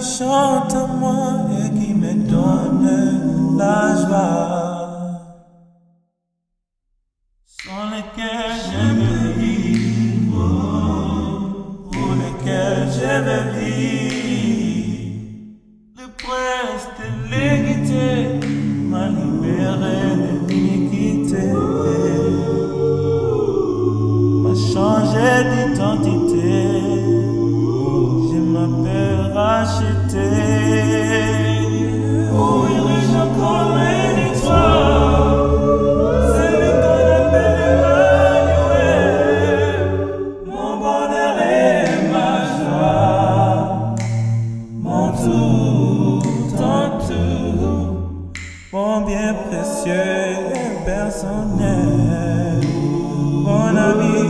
chante à moi et qui me donne la joie, sans lesquels je veux vivre, pour lesquels je veux vivre. Le prince de l'équité m'a libéré de l'iniquité, m'a changé d'identité. Je m'appelle racheté. Oh, il régent comme une étoile. C'est lui qu'on appelle Emmanuel. Mon bonheur et ma joie, mon tout en tout, mon bien précieux et personnel, mon ami.